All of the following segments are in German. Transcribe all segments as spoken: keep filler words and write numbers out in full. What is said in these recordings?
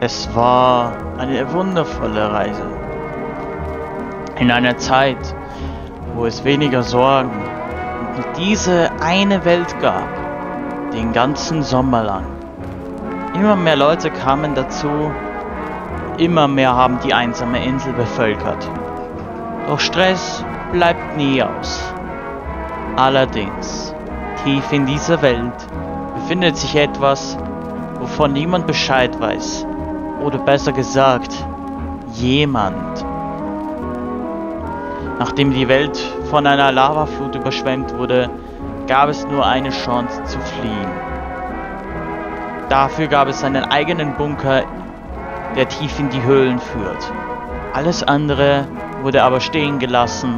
Es war eine wundervolle Reise. In einer Zeit, wo es weniger Sorgen und nur diese eine Welt gab, den ganzen Sommer lang. Immer mehr Leute kamen dazu, immer mehr haben die einsame Insel bevölkert. Doch Stress bleibt nie aus. Allerdings, tief in dieser Welt befindet sich etwas, wovon niemand Bescheid weiß. Oder besser gesagt, jemand. Nachdem die Welt von einer Lavaflut überschwemmt wurde, gab es nur eine Chance zu fliehen. Dafür gab es einen eigenen Bunker, der tief in die Höhlen führt. Alles andere wurde aber stehen gelassen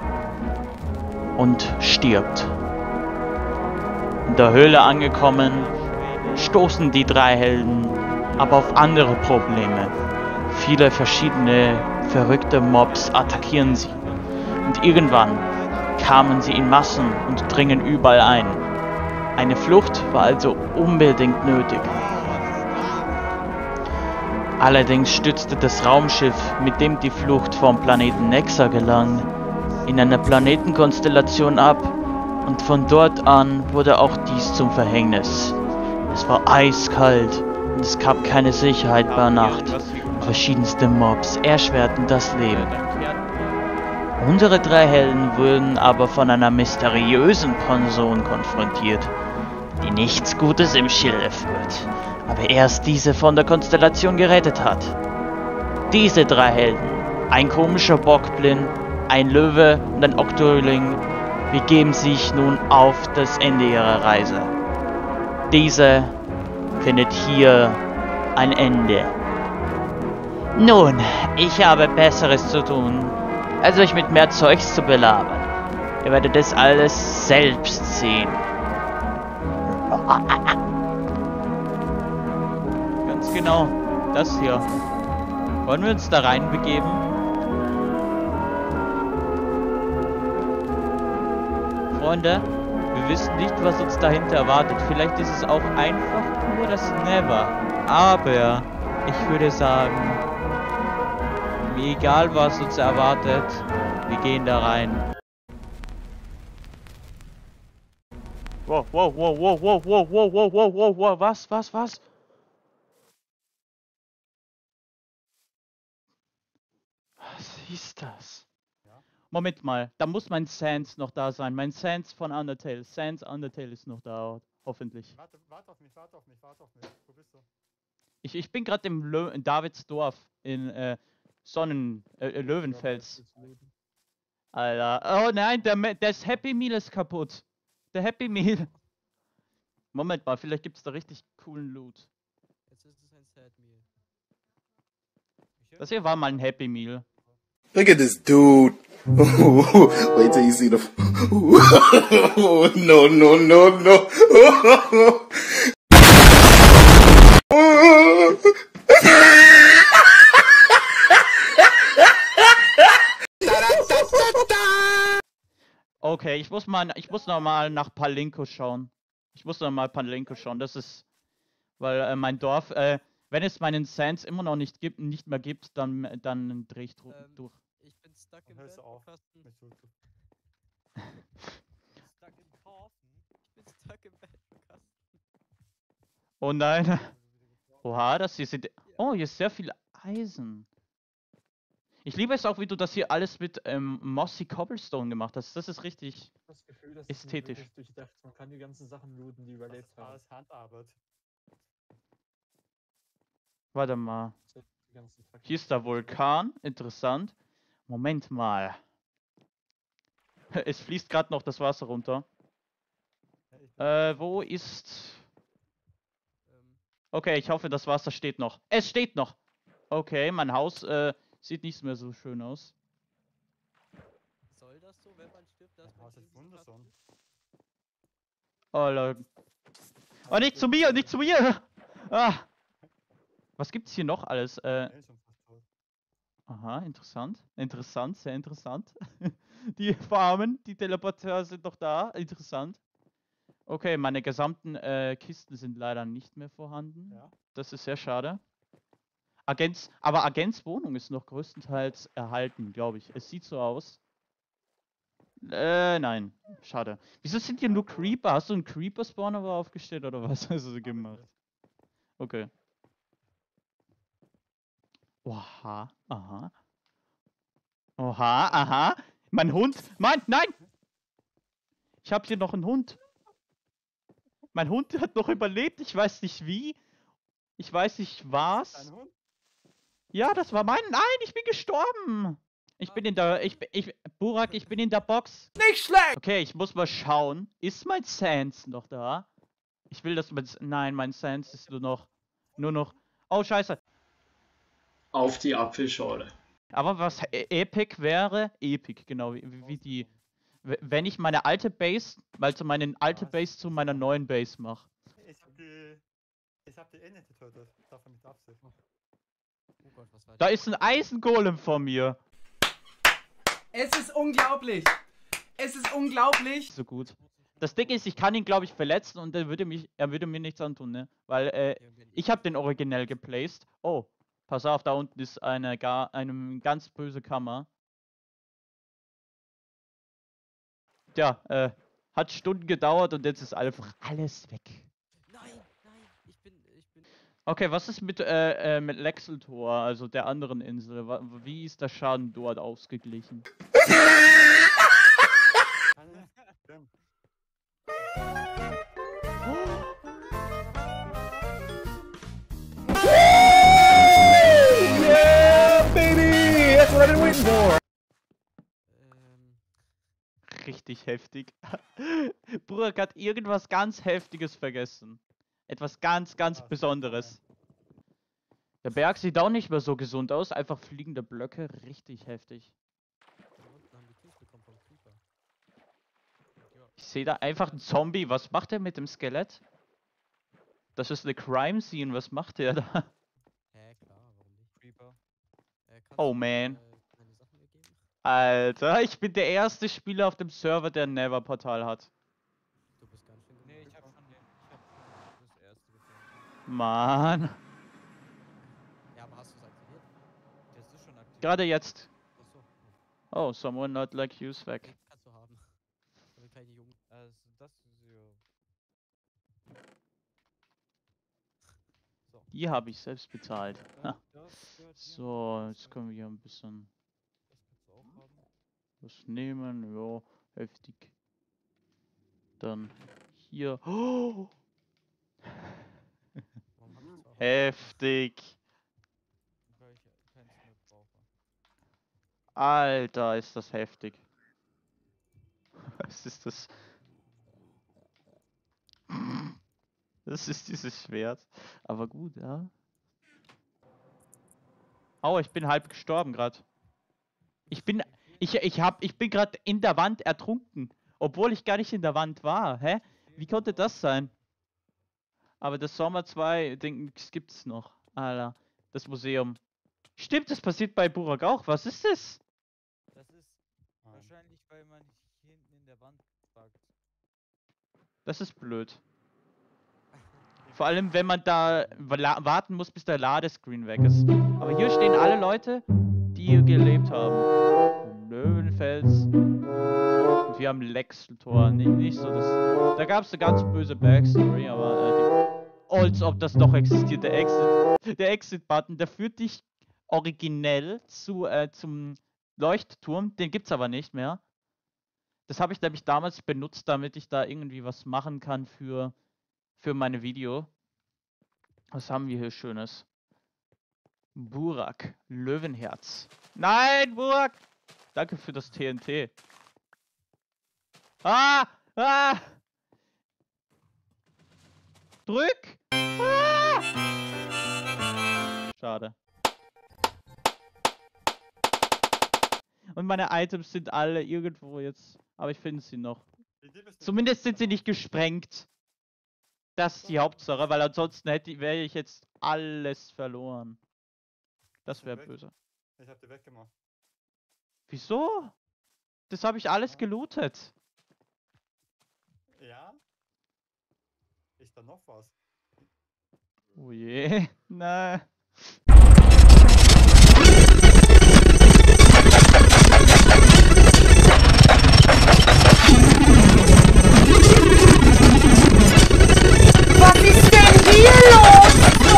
und stirbt. In der Höhle angekommen, stoßen die drei Helden aber auf andere Probleme. Viele verschiedene verrückte Mobs attackieren sie. Und irgendwann kamen sie in Massen und dringen überall ein. Eine Flucht war also unbedingt nötig. Allerdings stürzte das Raumschiff, mit dem die Flucht vom Planeten Nexa gelang, in einer Planetenkonstellation ab und von dort an wurde auch dies zum Verhängnis. Es war eiskalt und es gab keine Sicherheit bei Nacht. Verschiedenste Mobs erschwerten das Leben. Unsere drei Helden wurden aber von einer mysteriösen Person konfrontiert, die nichts Gutes im Schilde führt, aber erst diese von der Konstellation gerettet hat. Diese drei Helden, ein komischer Bockblin, ein Löwe und ein Oktoling, begeben sich nun auf das Ende ihrer Reise. Diese findet hier ein Ende. Nun, ich habe Besseres zu tun, als euch mit mehr Zeugs zu belabern. Ihr werdet das alles selbst sehen. Ganz genau, das hier. Wollen wir uns da reinbegeben? Freunde, wir wissen nicht, was uns dahinter erwartet. Vielleicht ist es auch einfach nur das Never. Aber ich würde sagen, mir egal was uns erwartet, wir gehen da rein. Wow, wow, wow, wow, wow, wow, wow, wow, wow, wow, wow, was, was, was? Was ist das? Moment mal, da muss mein Sans noch da sein. Mein Sans von Undertale. Sans Undertale ist noch da, hoffentlich. Warte, warte auf mich, warte auf mich, warte auf mich. Wo bist du? Ich, ich bin gerade im Lö in Davidsdorf in äh, Sonnen äh, äh, Löwenfels. Alter. Oh nein, der, das Happy Meal ist kaputt. Der Happy Meal. Moment mal, vielleicht gibt es da richtig coolen Loot. Jetzt ist es ein Sad Meal. Das hier war mal ein Happy Meal. Look at this dude. Wait till you see the. No, no, no, no. Okay, ich muss mal, ich muss noch mal nach Palinko schauen. Ich muss noch mal Palinko schauen. Das ist, weil äh, mein Dorf, äh, wenn es meinen Sans immer noch nicht gibt, nicht mehr gibt, dann, dann drehe ich ähm, durch. Ich bin stuck im Hörst du auf? Bettkasten. Mich zurück. Stuck im Kaufen. Ich bin stuck im Bettkasten. Oh nein. Oha, das hier sind. Oh, hier ist sehr viel Eisen. Ich liebe es auch, wie du das hier alles mit ähm, Mossy Cobblestone gemacht hast. Das ist richtig Das Gefühl, das ästhetisch. Ist nicht durchdacht. Man kann die ganzen Sachen looten, die überlebt haben. Alles Handarbeit. Warte mal. Hier ist der Vulkan. Interessant. Moment mal. Es fließt gerade noch das Wasser runter. Äh, wo ist... Okay, ich hoffe, das Wasser steht noch. Es steht noch! Okay, mein Haus äh, sieht nicht mehr so schön aus. Soll das so, wenn man stirbt, dass man ist wunderschön. Oh, Leute. Oh, nicht zu mir, nicht zu mir! Ah. Was gibt's hier noch alles? Äh, aha, interessant. Interessant, sehr interessant. Die Farmen, die Teleporter sind noch da. Interessant. Okay, meine gesamten äh, Kisten sind leider nicht mehr vorhanden. Ja. Das ist sehr schade. Agents, aber Agents Wohnung ist noch größtenteils erhalten, glaube ich. Es sieht so aus. Äh, nein. Schade. Wieso sind hier nur Creeper? Hast du einen Creeper-Spawner aufgestellt oder was hast du gemacht? Okay. Oha, aha. Oha, aha. Mein Hund. Mein, nein! Ich hab hier noch einen Hund. Mein Hund hat noch überlebt. Ich weiß nicht wie. Ich weiß nicht was. Dein Hund? Ja, das war mein. Nein, ich bin gestorben. Ich bin in der. Ich bin. Ich, Burak, ich bin in der Box. Nicht schlecht! Okay, ich muss mal schauen. Ist mein Sans noch da? Ich will, dass mein. Nein, mein Sans ist nur noch. Nur noch. Oh, scheiße. Auf die Apfelschorle. Aber was e- Epic wäre. Epic, genau. Wie, wie die. w- Wenn ich meine alte Base. Also meine alte Base zu meiner neuen Base mache. Ich hab die. Ich hab die eh nicht getötet. Davon mit Absicht. Oh Gott, was war Da das? ist ein Eisengolem vor mir. Es ist unglaublich. Es ist unglaublich. So gut. Das Ding ist, ich kann ihn, glaube ich, verletzen und er würde mich, er würde mir nichts antun, ne? Weil, äh, ich habe den originell geplaced. Oh, pass auf, da unten ist eine gar, eine ganz böse Kammer. Tja, äh, hat Stunden gedauert und jetzt ist einfach alles weg. Nein, nein, ich bin, ich bin. Okay, was ist mit, äh, äh, mit Lexeltor, also der anderen Insel? Wa- Wie ist der Schaden dort ausgeglichen? Kann nicht. Stimmt. Yeah, baby! That's what I've been waiting for! Ähm, Richtig heftig. Burak hat irgendwas ganz Heftiges vergessen. Etwas ganz, ganz Ah, Besonderes. Der Berg sieht auch nicht mehr so gesund aus. Einfach fliegende Blöcke. Richtig heftig. da unten haben die Kills bekommen vom Creeper. Ja, Ich sehe da einfach einen Zombie. Was macht er mit dem Skelett? Das ist eine Crime Scene. Was macht er da? hä, klar, warum nicht? Creeper. Äh, kannst Oh du man. mir, äh, meine Sachen mir geben? Alter, ich bin der erste Spieler auf dem Server, der ein Never-Portal hat. Du bist ganz schön gut. Nee, ich hab schon den. Ich hab schon das erste gefunden. Mann. Ja, aber hast du es aktiviert? Das ist schon aktiv. Gerade jetzt. Achso, Oh, someone not like you's weg. okay, kannst du haben. Damit kann ich die Jungen. Also, das ist ja. So. Die habe ich selbst bezahlt. Ha. Das gehört hier. So, Das jetzt können wir hier ein bisschen Das kannst du auch haben. was nehmen. Ja, heftig. Dann hier. Oh, Warum hab ich zwar heftig. Weil ich keins mehr brauche. Alter, ist das heftig. Was ist das? Das ist dieses Schwert. Aber gut, ja. Aua, ich bin halb gestorben gerade. Ich bin. Ich, ich hab. Ich bin gerade in der Wand ertrunken. Obwohl ich gar nicht in der Wand war. Hä? Wie konnte das sein? Aber das Sommer zwei Ding gibt's noch. Alter. Das Museum. Stimmt, das passiert bei Burak auch. Was ist das? Das ist Ah. wahrscheinlich, weil man hier hinten in der Wand fragt. Das ist blöd. Vor allem, wenn man da wa- warten muss, bis der Ladescreen weg ist. Aber hier stehen alle Leute, die hier gelebt haben. Löwenfels. Und wir haben Lexeltor. Nicht, nicht so das. Da gab es eine ganz böse Backstory, aber äh, die, als ob das noch existiert. Der Exit, der Exit-Button, der führt dich originell zu, äh, zum Leuchtturm. Den gibt's aber nicht mehr. Das habe ich nämlich damals benutzt, damit ich da irgendwie was machen kann für, für meine Video. Was haben wir hier Schönes? Burak, Löwenherz. Nein, Burak! Danke für das T N T. Ah! Ah! Drück! Ah! Schade. Und meine Items sind alle irgendwo jetzt. Aber ich finde sie noch. Wie die bist du Zumindest sind jetzt? sie nicht gesprengt. Das ist die Hauptsache, weil ansonsten hätte wäre ich jetzt alles verloren. Das Sind wäre weg. böse. Ich hab die weggemacht. Wieso? Das habe ich alles gelootet. Ja? Ist da noch was? Oh je. Na. Was ist denn hier los?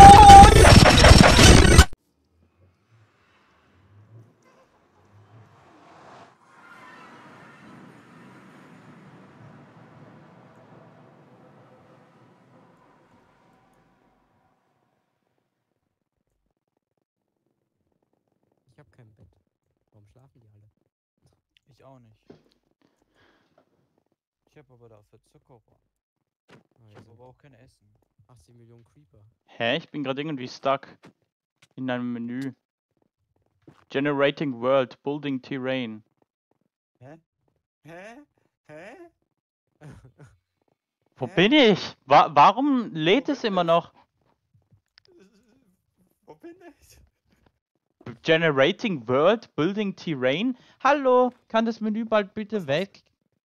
Ich hab kein Bett. Warum schlafen die alle? Ich auch nicht. Ich habe aber dafür Zuckerrohr. Ah, Ich hier habe sind aber auch kein Essen. achtzig Millionen Creeper. Hä? Ich bin gerade irgendwie stuck. In einem Menü. Generating World, Building Terrain. Hä? Hä? Hä? Wo Hä? bin ich? Wa warum lädt es immer noch? Wo bin ich? Generating World, Building Terrain? Hallo, kann das Menü bald bitte weg?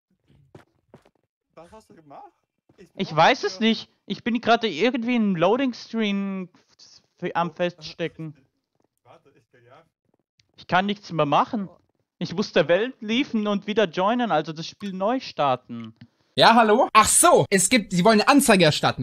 Was hast du gemacht? Ich weiß es nicht. Ich bin gerade irgendwie im Loading Screen f- am Feststecken. Warte, ich bin ja. Ich kann nichts mehr machen. Ich muss der Welt liefen und wieder joinen, also das Spiel neu starten. Ja, hallo? Ach so, es gibt, Sie wollen eine Anzeige erstatten.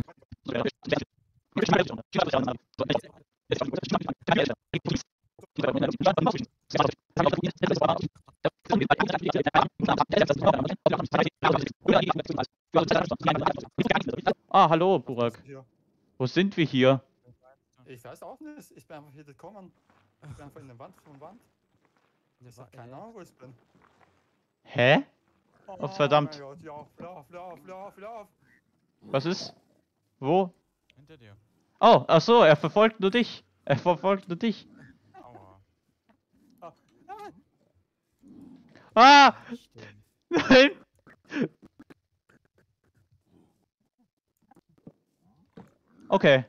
Ah, hallo, Burak. Hier. Wo sind wir hier? Ich weiß auch nicht. Ich bin einfach hier gekommen. Ich bin einfach in der Wand von Wand. Ich hab keine Ahnung, wo ich bin. Hä? Oh verdammt. mein Gott, lauf, lauf, lauf, lauf, lauf. Was ist? Wo? Hinter dir. Oh, ach so, er verfolgt nur dich. Er verfolgt nur dich. Aua. Ah! Nein! Okay.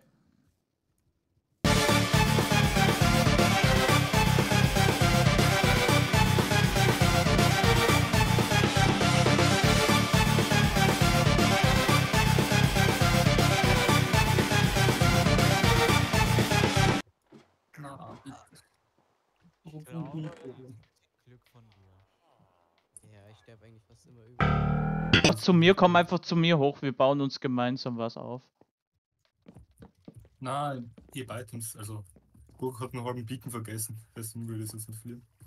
Ich glaube, Glück von dir. Ja, ich sterbe eigentlich fast immer über. Zu mir, komm einfach zu mir hoch, wir bauen uns gemeinsam was auf. Nein, ihr beid uns. Also, Burg hat einen halben Beacon vergessen. Deswegen würde es uns nicht fliehen.